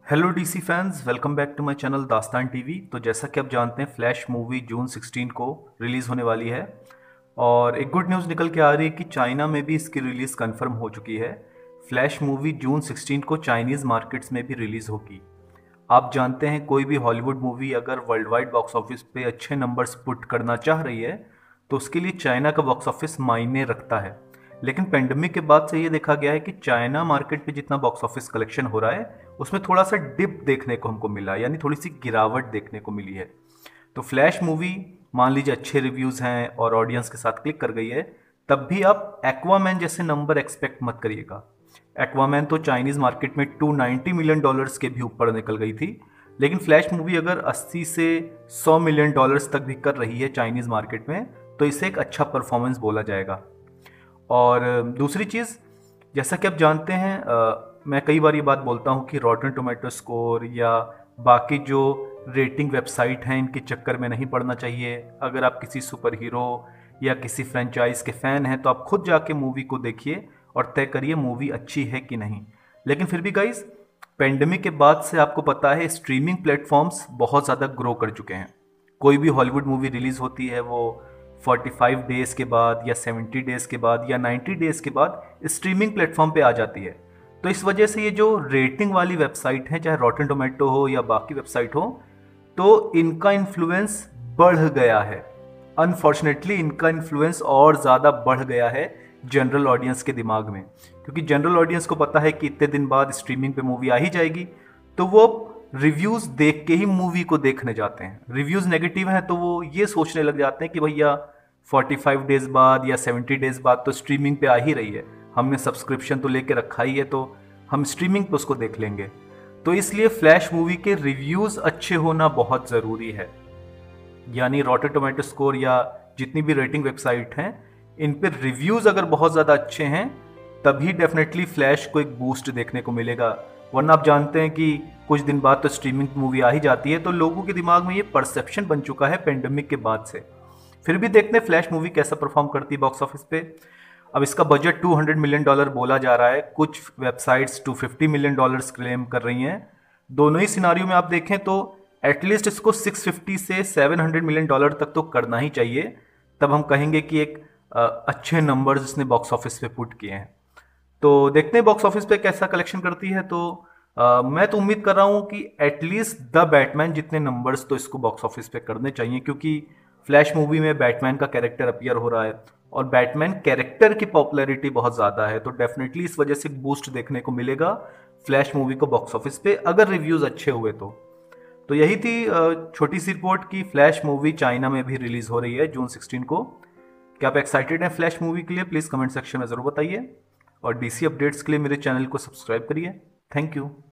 Hello DC fans, welcome back to my channel Dastaan TV. तो जैसा कि आप जानते हैं, फ्लैश मूवी जून 16 को रिलीज़ होने वाली है और एक गुड न्यूज़ निकल के आ रही है कि चाइना में भी इसकी रिलीज़ कंफर्म हो चुकी है। फ्लैश मूवी जून 16 को चाइनीज़ मार्केट्स में भी रिलीज़ होगी। आप जानते हैं, कोई भी हॉलीवुड मूवी अगर वर्ल्ड वाइड बॉक्स ऑफिस पे अच्छे नंबर्स पुट करना चाह रही है तो उसके लिए चाइना का बॉक्स ऑफिस मायने रखता है। लेकिन पेंडेमिक के बाद से ये देखा गया है कि चाइना मार्केट पे जितना बॉक्स ऑफिस कलेक्शन हो रहा है उसमें थोड़ा सा डिप देखने को हमको मिला, यानी थोड़ी सी गिरावट देखने को मिली है। तो फ्लैश मूवी मान लीजिए अच्छे रिव्यूज़ हैं और ऑडियंस के साथ क्लिक कर गई है, तब भी आप एक्वामैन जैसे नंबर एक्सपेक्ट मत करिएगा। एक्वामैन तो चाइनीज़ मार्केट में $290 मिलियन के भी ऊपर निकल गई थी। लेकिन फ्लैश मूवी अगर 80 से $100 मिलियन तक भी कर रही है चाइनीज़ मार्केट में, तो इसे एक अच्छा परफॉर्मेंस बोला जाएगा। और दूसरी चीज़, जैसा कि आप जानते हैं, मैं कई बार ये बात बोलता हूँ कि रॉटन टोमेटो स्कोर या बाकी जो रेटिंग वेबसाइट हैं इनके चक्कर में नहीं पड़ना चाहिए। अगर आप किसी सुपर हीरो या किसी फ्रेंचाइज के फ़ैन हैं तो आप खुद जाके मूवी को देखिए और तय करिए मूवी अच्छी है कि नहीं। लेकिन फिर भी गाइस, पेंडेमिक के बाद से आपको पता है स्ट्रीमिंग प्लेटफॉर्म्स बहुत ज़्यादा ग्रो कर चुके हैं। कोई भी हॉलीवुड मूवी रिलीज़ होती है वो 45 डेज़ के बाद या 70 डेज़ के बाद या 90 डेज़ के बाद स्ट्रीमिंग प्लेटफॉर्म पे आ जाती है। तो इस वजह से ये जो रेटिंग वाली वेबसाइट है, चाहे रॉटन टोमेटो हो या बाकी वेबसाइट हो, तो इनका इन्फ्लुएंस बढ़ गया है। अनफॉर्चुनेटली इनका इन्फ्लुएंस और ज़्यादा बढ़ गया है जनरल ऑडियंस के दिमाग में, क्योंकि जनरल ऑडियंस को पता है कि इतने दिन बाद स्ट्रीमिंग पे मूवी आ ही जाएगी, तो वो रिव्यूज़ देख के ही मूवी को देखने जाते हैं। रिव्यूज़ नेगेटिव हैं तो वो ये सोचने लग जाते हैं कि भैया 45 डेज़ बाद या 70 डेज़ बाद तो स्ट्रीमिंग पे आ ही रही है, हमने सब्सक्रिप्शन तो लेके रखा ही है, तो हम स्ट्रीमिंग पे उसको देख लेंगे। तो इसलिए फ्लैश मूवी के रिव्यूज़ अच्छे होना बहुत ज़रूरी है। यानी रॉटन टोमेटो स्कोर या जितनी भी रेटिंग वेबसाइट हैं, इन पे रिव्यूज़ अगर बहुत ज़्यादा अच्छे हैं तभी डेफिनेटली फ्लैश को एक बूस्ट देखने को मिलेगा। वरना आप जानते हैं कि कुछ दिन बाद तो स्ट्रीमिंग मूवी आ ही जाती है, तो लोगों के दिमाग में ये परसेप्शन बन चुका है पेंडेमिक के बाद से। फिर भी देखते हैं फ्लैश मूवी कैसा परफॉर्म करती है बॉक्स ऑफिस पे। अब इसका बजट $200 मिलियन बोला जा रहा है, कुछ वेबसाइट्स $250 मिलियन क्लेम कर रही हैं। दोनों ही सिनारियों में आप देखें तो एटलीस्ट इसको 650 से $700 मिलियन तक तो करना ही चाहिए, तब हम कहेंगे कि एक अच्छे नंबर्स इसने बॉक्स ऑफिस पे पुट किए हैं। तो देखते हैं बॉक्स ऑफिस पे कैसा कलेक्शन करती है। तो मैं तो उम्मीद कर रहा हूँ कि एटलीस्ट द बैटमैन जितने नंबर्स तो इसको बॉक्स ऑफिस पे करने चाहिए, क्योंकि फ्लैश मूवी में बैटमैन का कैरेक्टर अपीयर हो रहा है और बैटमैन कैरेक्टर की पॉपुलैरिटी बहुत ज़्यादा है, तो डेफिनेटली इस वजह से बूस्ट देखने को मिलेगा फ्लैश मूवी को बॉक्स ऑफिस पे, अगर रिव्यूज़ अच्छे हुए तो यही थी छोटी सी रिपोर्ट की फ्लैश मूवी चाइना में भी रिलीज़ हो रही है जून 16 को। क्या आप एक्साइटेड हैं फ्लैश मूवी के लिए? प्लीज़ कमेंट सेक्शन में ज़रूर बताइए और डीसी अपडेट्स के लिए मेरे चैनल को सब्सक्राइब करिए। Thank you.